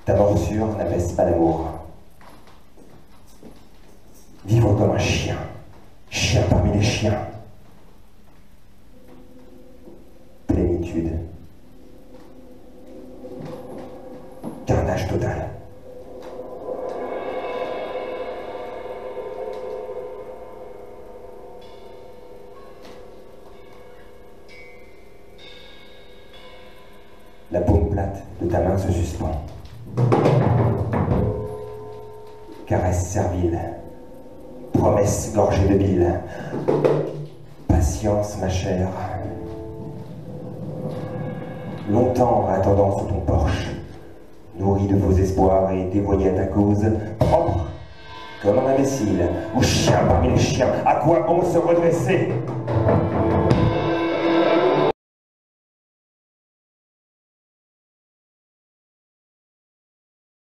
Ta morsure n'apaise pas l'amour. Vivre comme un chien, chien parmi les chiens. Plénitude. Carnage total. La paume plate de ta main se suspend. Caresse servile. Promesse gorgée de bile. Patience, ma chère. Longtemps attendant sous ton porche, nourri de vos espoirs et dévoyé à ta cause, propre comme un imbécile, ou chien parmi les chiens, à quoi bon se redresser?